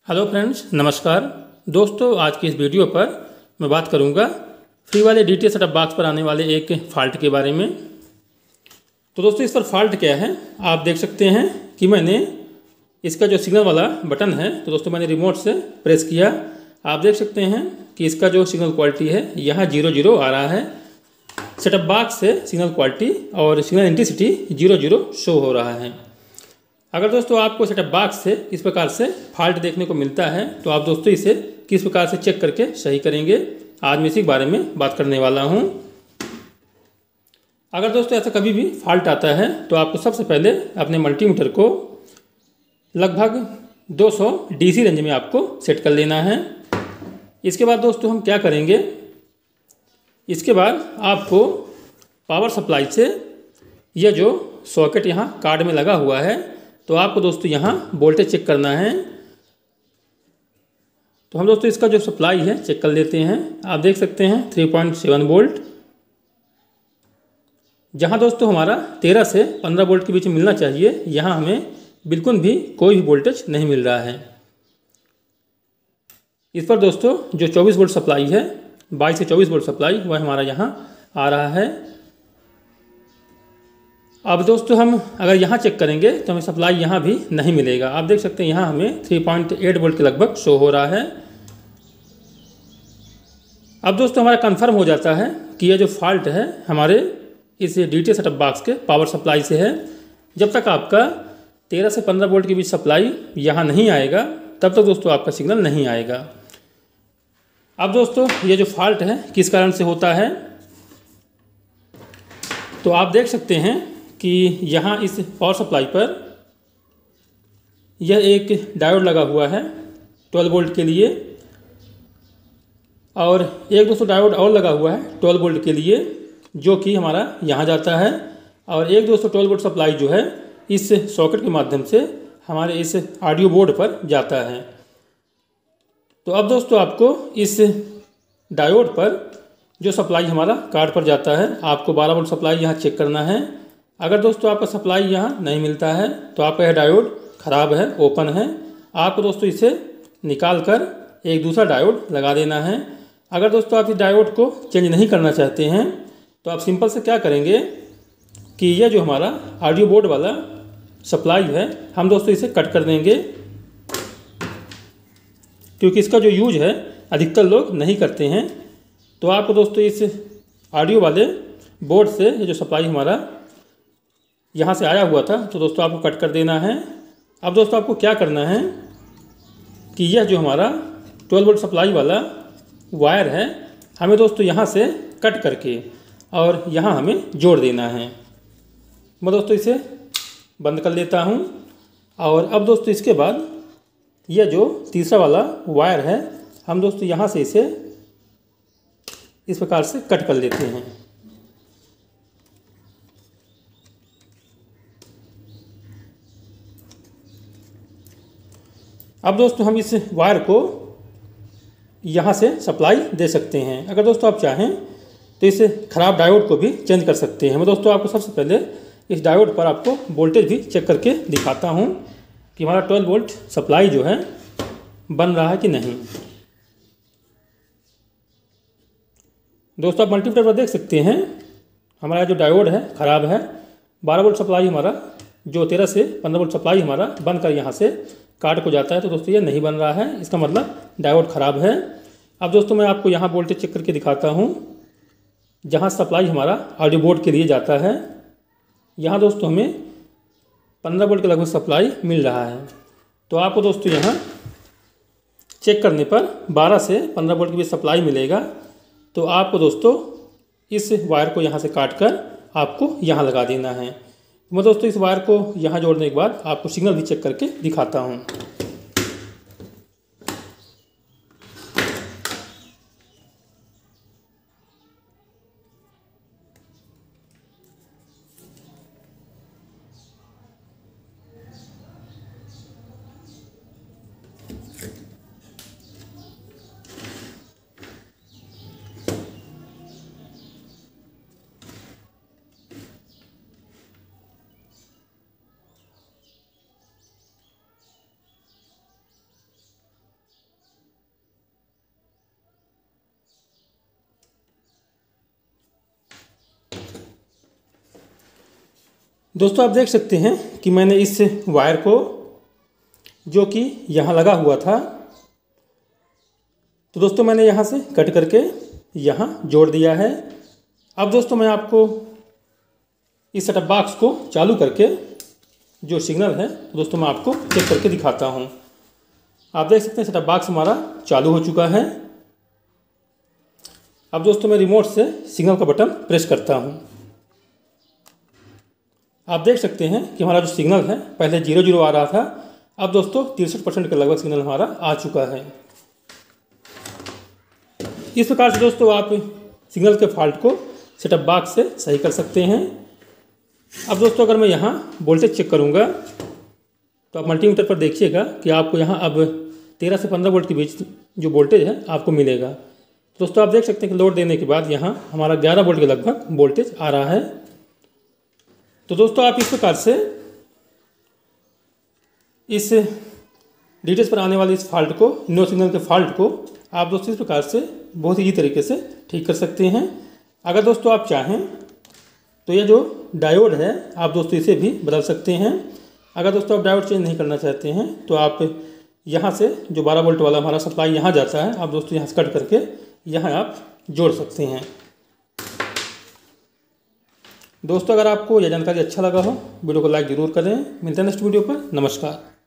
Hello friends, नमस्कार दोस्तों। आज की इस वीडियो पर मैं बात करूंगा फ्री वाले DTS सेटअप बॉक्स पर आने वाले एक फ़ॉल्ट के बारे में। तो दोस्तों, इस पर फ़ॉल्ट क्या है आप देख सकते हैं कि मैंने इसका जो सिग्नल वाला बटन है तो दोस्तों मैंने रिमोट से प्रेस किया। आप देख सकते हैं कि इसका जो सिग्नल क्वालिटी है यहाँ 00 आ रहा है। सेटअप बॉक्स से सिग्नल क्वालिटी और सिग्नल इंटेंसिटी 00 शो हो रहा है। अगर दोस्तों आपको सेटअप बॉक्स से इस प्रकार से फॉल्ट देखने को मिलता है तो आप दोस्तों इसे किस प्रकार से चेक करके सही करेंगे, आज मैं इसी के बारे में बात करने वाला हूं। अगर दोस्तों ऐसा कभी भी फॉल्ट आता है तो आपको सबसे पहले अपने मल्टीमीटर को लगभग 200 DC रेंज में आपको सेट कर लेना है। इसके बाद दोस्तों हम क्या करेंगे, इसके बाद आपको पावर सप्लाई से यह जो सॉकेट यहाँ कार्ड में लगा हुआ है तो आपको दोस्तों यहाँ वोल्टेज चेक करना है। तो हम दोस्तों इसका जो सप्लाई है चेक कर लेते हैं। आप देख सकते हैं 3.7 वोल्ट, जहाँ दोस्तों हमारा 13 से 15 वोल्ट के बीच में मिलना चाहिए, यहाँ हमें बिल्कुल भी कोई भी वोल्टेज नहीं मिल रहा है। इस पर दोस्तों जो 24 वोल्ट सप्लाई है, 22 से 24 वोल्ट सप्लाई वह हमारा यहाँ आ रहा है। अब दोस्तों हम अगर यहाँ चेक करेंगे तो हमें सप्लाई यहाँ भी नहीं मिलेगा। आप देख सकते हैं यहाँ हमें 3.8 वोल्ट के लगभग शो हो रहा है। अब दोस्तों हमारा कंफर्म हो जाता है कि यह जो फॉल्ट है हमारे इस DTS सेटअप बॉक्स के पावर सप्लाई से है। जब तक आपका 13 से 15 वोल्ट के बीच सप्लाई यहाँ नहीं आएगा तब तक दोस्तों आपका सिग्नल नहीं आएगा। अब दोस्तों ये जो फॉल्ट है किस कारण से होता है, तो आप देख सकते हैं कि यहाँ इस पावर सप्लाई पर यह एक डायोड लगा हुआ है 12 वोल्ट के लिए, और एक दोस्तों डायोड और लगा हुआ है 12 वोल्ट के लिए जो कि हमारा यहाँ जाता है, और एक दोस्तों 12 वोल्ट सप्लाई जो है इस सॉकेट के माध्यम से हमारे इस ऑडियो बोर्ड पर जाता है। तो अब दोस्तों आपको इस डायोड पर जो सप्लाई हमारा कार्ड पर जाता है, आपको 12 वोल्ट सप्लाई यहाँ चेक करना है। अगर दोस्तों आपका सप्लाई यहाँ नहीं मिलता है तो आपका यह डायोड ख़राब है, ओपन है। आपको दोस्तों इसे निकाल कर एक दूसरा डायोड लगा देना है। अगर दोस्तों आप इस डायोड को चेंज नहीं करना चाहते हैं तो आप सिंपल से क्या करेंगे कि यह जो हमारा ऑडियो बोर्ड वाला सप्लाई है हम दोस्तों इसे कट कर देंगे, क्योंकि इसका जो यूज है अधिकतर लोग नहीं करते हैं। तो आपको दोस्तों इस ऑडियो वाले बोर्ड से ये जो सप्लाई हमारा यहाँ से आया हुआ था तो दोस्तों आपको कट कर देना है। अब दोस्तों आपको क्या करना है कि यह जो हमारा 12 वोल्ट सप्लाई वाला वायर है हमें दोस्तों यहाँ से कट करके और यहाँ हमें जोड़ देना है। मैं दोस्तों इसे बंद कर लेता हूँ। और अब दोस्तों इसके बाद यह जो तीसरा वाला वायर है हम दोस्तों यहाँ से इसे इस प्रकार से कट कर लेते हैं। अब दोस्तों हम इस वायर को यहाँ से सप्लाई दे सकते हैं। अगर दोस्तों आप चाहें तो इस खराब डायोड को भी चेंज कर सकते हैं। मैं दोस्तों आपको सबसे पहले इस डायोड पर आपको वोल्टेज भी चेक करके दिखाता हूँ कि हमारा 12 वोल्ट सप्लाई जो है बन रहा है कि नहीं। दोस्तों आप मल्टीमीटर पर देख सकते हैं हमारा जो डायोड है ख़राब है। 12 वोल्ट सप्लाई हमारा जो 13 से 15 वोल्ट सप्लाई हमारा बनकर यहाँ से कार्ड को जाता है तो दोस्तों ये नहीं बन रहा है, इसका मतलब डायोड ख़राब है। अब दोस्तों मैं आपको यहाँ वोल्टेज चेक करके दिखाता हूँ जहाँ सप्लाई हमारा ऑडियो बोर्ड के लिए जाता है। यहाँ दोस्तों हमें 15 वोल्ट के लगभग सप्लाई मिल रहा है। तो आपको दोस्तों यहाँ चेक करने पर 12 से 15 वोल्ट के बीच सप्लाई मिलेगा। तो आपको दोस्तों इस वायर को यहाँ से काट कर आपको यहाँ लगा देना है। मैं दोस्तों इस वायर को यहाँ जोड़ने के बाद आपको सिग्नल भी चेक करके दिखाता हूँ। दोस्तों आप देख सकते हैं कि मैंने इस वायर को जो कि यहाँ लगा हुआ था, तो दोस्तों मैंने यहाँ से कट करके यहाँ जोड़ दिया है। अब दोस्तों मैं आपको इस सेटअप बॉक्स को चालू करके जो सिग्नल है तो दोस्तों मैं आपको चेक करके दिखाता हूँ। आप देख सकते हैं सेटअप बॉक्स हमारा चालू हो चुका है। अब दोस्तों मैं रिमोट से सिग्नल का बटन प्रेस करता हूँ। आप देख सकते हैं कि हमारा जो सिग्नल है पहले 0 आ रहा था, अब दोस्तों 63% के लगभग सिग्नल हमारा आ चुका है। इस प्रकार से दोस्तों आप सिग्नल के फॉल्ट को सेटअप बॉक्स से सही कर सकते हैं। अब दोस्तों अगर मैं यहाँ वोल्टेज चेक करूँगा तो आप मल्टीमीटर पर देखिएगा कि आपको यहाँ अब 13 से 15 वोल्ट के बीच जो वोल्टेज है आपको मिलेगा। दोस्तों आप देख सकते हैं कि लोड देने के बाद यहाँ हमारा 11 वोल्ट के लगभग वोल्टेज आ रहा है। तो दोस्तों आप इस प्रकार से इस डीटीएच पर आने वाले इस फॉल्ट को, नो सिग्नल के फॉल्ट को आप दोस्तों इस प्रकार से बहुत ईजी तरीके से ठीक कर सकते हैं। अगर दोस्तों आप चाहें तो यह जो डायोड है आप दोस्तों इसे भी बदल सकते हैं। अगर दोस्तों आप डायोड चेंज नहीं करना चाहते हैं तो आप यहाँ से जो 12 वोल्ट वाला हमारा सप्लाई यहाँ जाता है, आप दोस्तों यहाँ से कट करके यहाँ आप जोड़ सकते हैं। दोस्तों अगर आपको यह जानकारी अच्छा लगा हो, वीडियो को लाइक ज़रूर करें। मिलते हैं नेक्स्ट वीडियो पर। नमस्कार।